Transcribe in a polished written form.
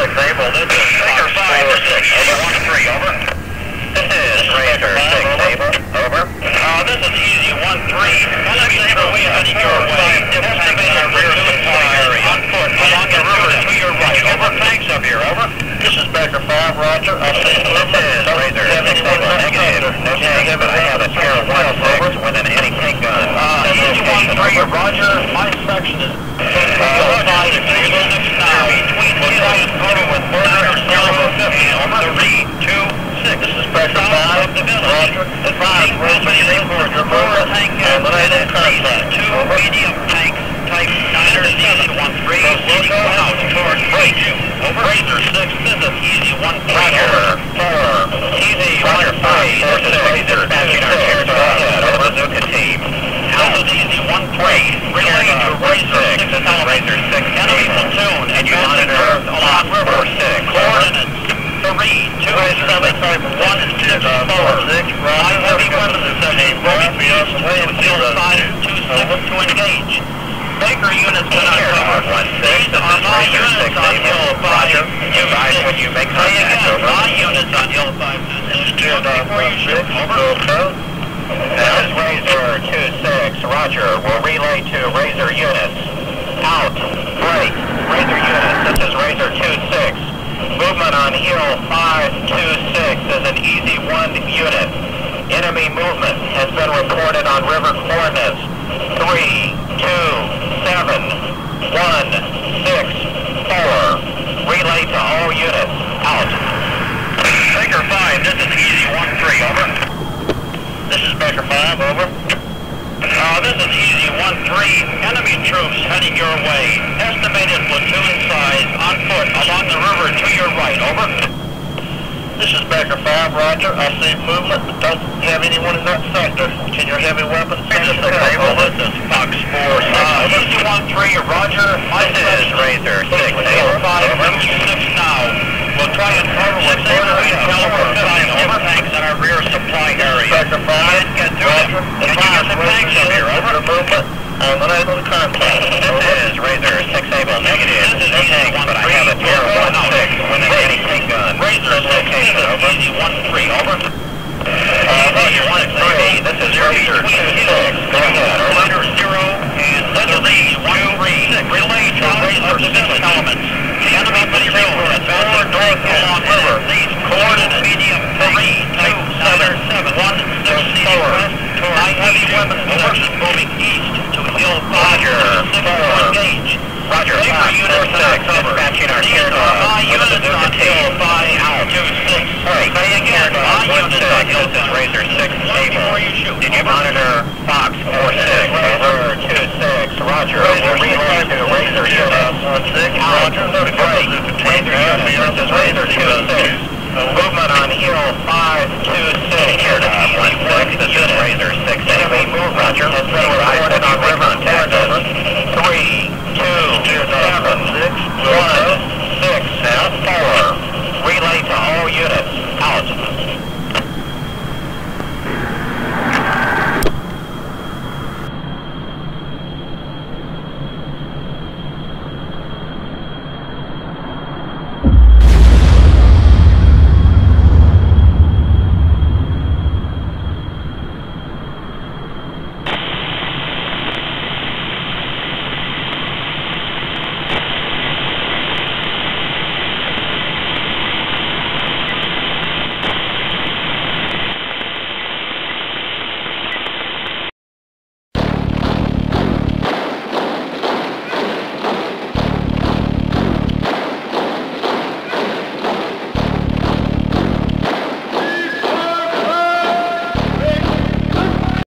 Able, this is Fox 4-6, over 1-3, over. This is Razor 6, Able, over. This is Easy 1-3, enemy way heading your way, estimated rear area, on foot, along the river to your right, over. Tanks up here, over. This is Baker 5, roger, I'll see you. This is Razor 6, Able, negative, no tanks, but I have a Sierra 1-6 with an anti-tank gun. Easy 1-3, roger, my section is 5-6 now, between Eli and Porter with Porter, 0-50, over. 3-2-6, this is Baker 5, roger, advise, Razor 6, your motor, tank, and two medium tanks, type 9-7-1-3, leading out towards right, over. Razor 6, this is Easy 1-3, over. 4, Easy 1-3, this is Razor, dispatching our Sierra 12, over the Zuka team. This is Easy 1-3, relay to Razor 6, this is Razor 6, enemy platoon, and you monitor along River 6, coordinates 3-2-7-1-6-4. My heavy weapons section moving east to Hill 5-2-6 to engage. Baker units cannot cover. These are my units on Hill 5-2-6. When you make contact, over. My units on Hill 5-2-6. Before you shoot, over. This is Razor 2-6, roger. We'll relay to Razor units. Out. Break. Razor units, this is Razor 2-6. Movement on Hill 5-2-6 is an Easy 1 unit. Enemy movement has been reported on river coordinates 3-2-7-1-6-4. Relay to all units. Out. Baker 5, this is Easy 1-3, over. This is Baker 5, over. This is Easy 1-3, enemy troops heading your way. Estimated platoon size on foot along the river to your right, over. This is Baker 5, roger. I see movement, but don't have anyone in that sector. Can your heavy weapons send us a cable? This is Fox 4-6. Easy 1-3, roger. This is Razor 6, over. 5-2-6 now. We'll try and cover with 6-8 caliber 50 over tanks in our rear supply area. Baker 5, get through them. Can you get the tanks up here, over? Movement, I'm unable to contact. This is Razor 6 able, negative. This is Easy 1-3, but I have a Sierra 1-6 with an anti-tank gun. Razor 6, over. Easy 1-3, over. Razor 1-3, this is Razor 2-6. Go ahead, over. Leader 0 and this is Easy 1-3. Relay to Razor 6 elements. The enemy patrol advancing north along river. These coordinates medium 3-2-7-1-6 my heavy weapons section moving east to Hill 5-6 to engage. Roger, Baker units cannot cover. These are my units on Hill 5-2-6. Say again, my units on Hill 5-2-6. Before you shoot. Did you monitor Fox 4-6? Razor 2-6, roger. Relay to Razor units. 1-6, roger. Break. Razor units, this is Razor 2-6. Movement on Hill 5-2-6. Here to 1-6, this is Razor 6. Enemy move, roger. Has been reported on river contact, over. 3-2-7-1-6-4.